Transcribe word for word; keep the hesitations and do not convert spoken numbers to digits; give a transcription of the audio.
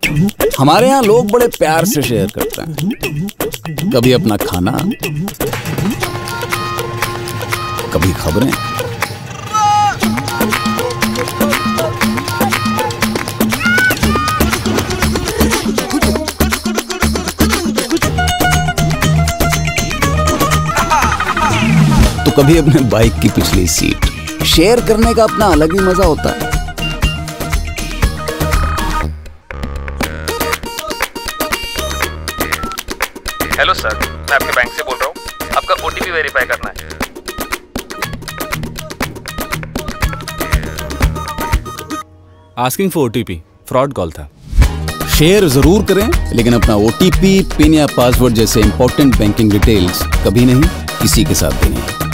हमारे यहाँ लोग बड़े प्यार से शेयर करते हैं, कभी अपना खाना, कभी खबरें। तो कभी अपने बाइक की पिछली सीट। शेयर करने का अपना अलग ही मजा होता है। हेलो सर, मैं आपके बैंक से बोल रहा हूँ, आपका ओटीपी वेरीफाई करना है। Asking for OTP, fraud call था। शेयर जरूर करें, लेकिन अपना ओटीपी, पिन या पासवर्ड जैसे इंपॉर्टेंट बैंकिंग डिटेल्स कभी नहीं किसी के साथ भी नहीं।